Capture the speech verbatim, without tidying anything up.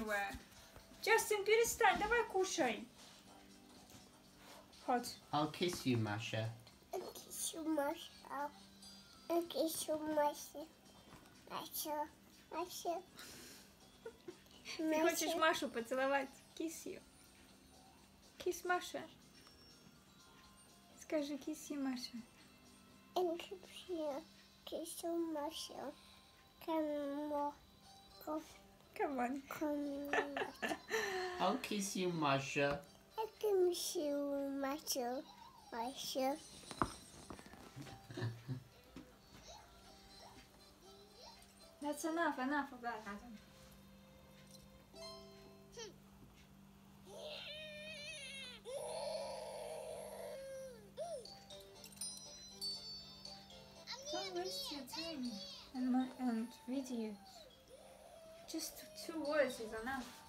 anywhere. Justin, перестань, давай кушай. Hot. I'll kiss you, Masha. I'll kiss you, Masha. I'll kiss you, Masha. Masha. Masha. Ты хочешь Машу поцеловать? Kiss you. Kiss Маша. Скажи kiss you, Маша. And kiss you, kiss you, Masha. Come on. Come on. Come on. I'll kiss you, Masha. I can kiss you, Masha. Masha. That's enough, enough of that, Adam. Don't waste your time and, my, and videos. Just two words is enough.